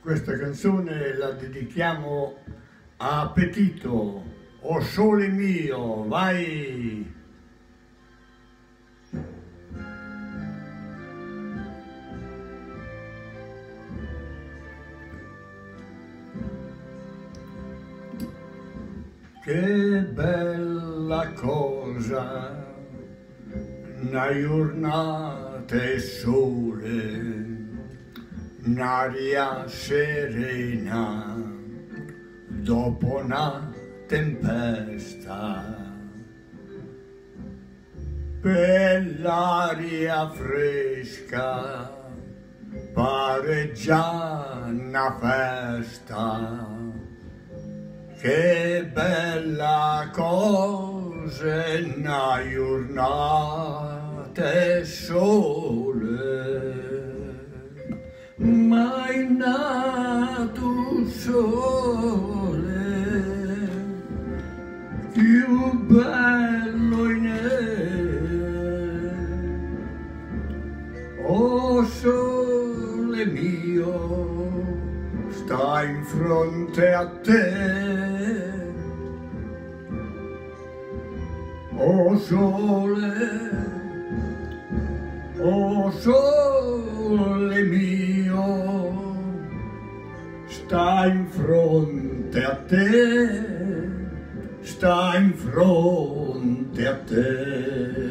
Questa canzone la dedichiamo a Petito. Oh sole mio, vai! Che bella cosa, una giornata e sole, un'aria serena, dopo una tempesta. Per l'aria fresca, pare già una festa. Che bella cosa, una giornata e sole, mai nato sole, più bello in me. Oh sole mio, sta in fronte a te. Oh sole mio, sta in fronte a te, sta in fronte a te.